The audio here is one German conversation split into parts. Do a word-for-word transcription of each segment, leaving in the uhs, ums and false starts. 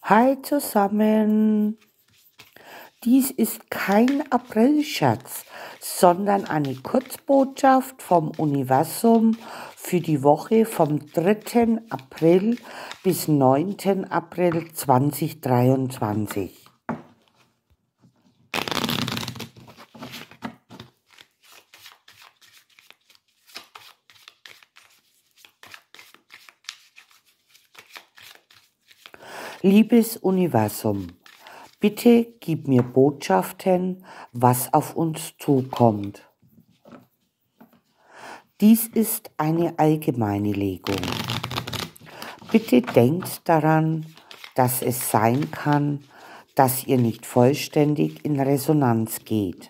Hi zusammen! Dies ist kein Aprilscherz, sondern eine Kurzbotschaft vom Universum für die Woche vom dritten April bis neunten April zweitausenddreiundzwanzig. Liebes Universum, bitte gib mir Botschaften, was auf uns zukommt. Dies ist eine allgemeine Legung. Bitte denkt daran, dass es sein kann, dass ihr nicht vollständig in Resonanz geht.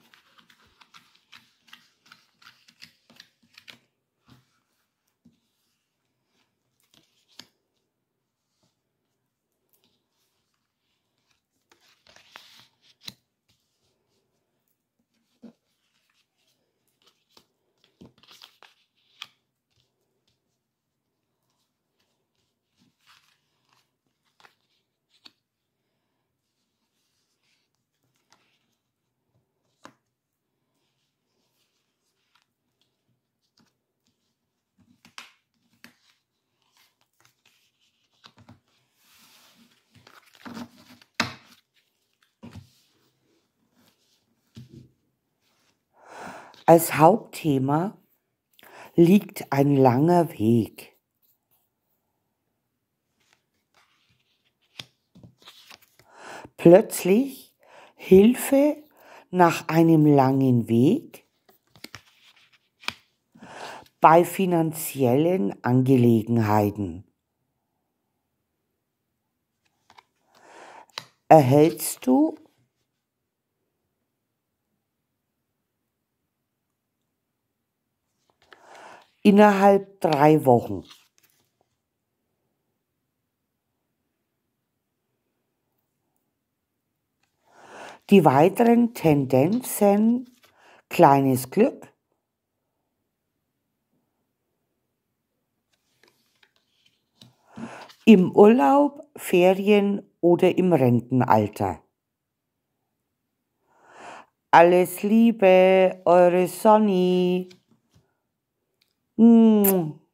Als Hauptthema liegt ein langer Weg. Plötzlich Hilfe nach einem langen Weg bei finanziellen Angelegenheiten. Erhältst du innerhalb drei Wochen. Die weiteren Tendenzen: kleines Glück, im Urlaub, Ferien oder im Rentenalter. Alles Liebe, eure Sonny.